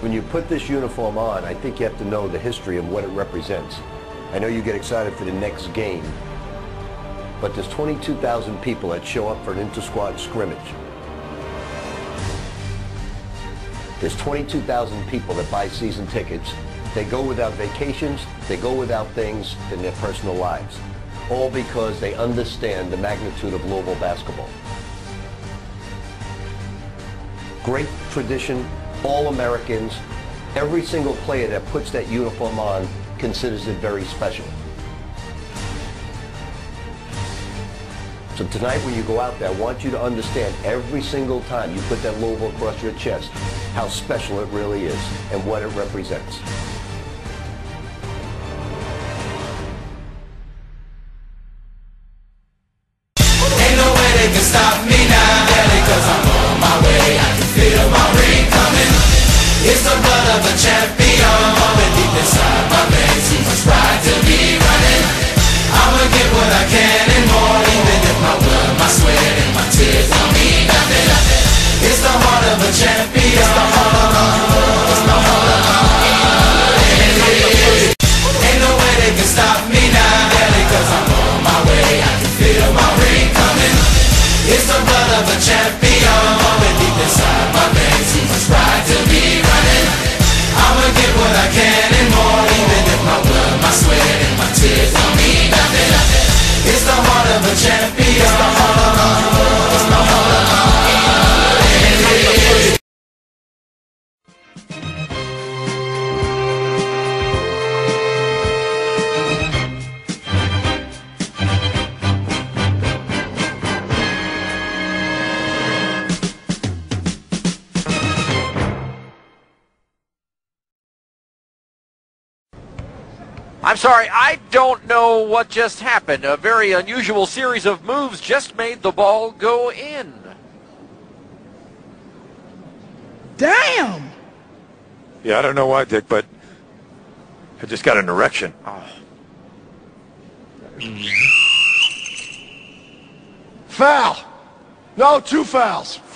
When you put this uniform on, I think you have to know the history of what it represents. I know you get excited for the next game, but there's 22,000 people that show up for an inter-squad scrimmage. There's 22,000 people that buy season tickets. They go without vacations, they go without things in their personal lives, all because they understand the magnitude of Louisville basketball. Great tradition, all Americans. Every single player that puts that uniform on considers it very special. So tonight when you go out there, I want you to understand every single time you put that Louisville across your chest, how special it really is and what it represents. Ain't no way they can stop me now, because I'm on my way. I can feel my ring coming. It's the blood of a champion, and deep inside my veins, too much pride to be running. I'ma get what I can and more, even if my blood, my sweat, and my tears don't mean nothing. It's the heart of a champion. It's the heart of a, it's the heart of a, ain't no way they can stop me now, because I'm on my way. I can feel my ring coming. It's the blood of a champion, and deep inside my veins, too much pride to be running. I'ma get what I can and more, even if my blood, my sweat, and my tears don't mean nothing. It's the heart of a champion. It's the heart of a, it's the heart of a. I'm sorry, I don't know what just happened. A very unusual series of moves just made the ball go in. Damn! Yeah, I don't know why, Dick, but I just got an erection. Oh. Foul! No, two fouls.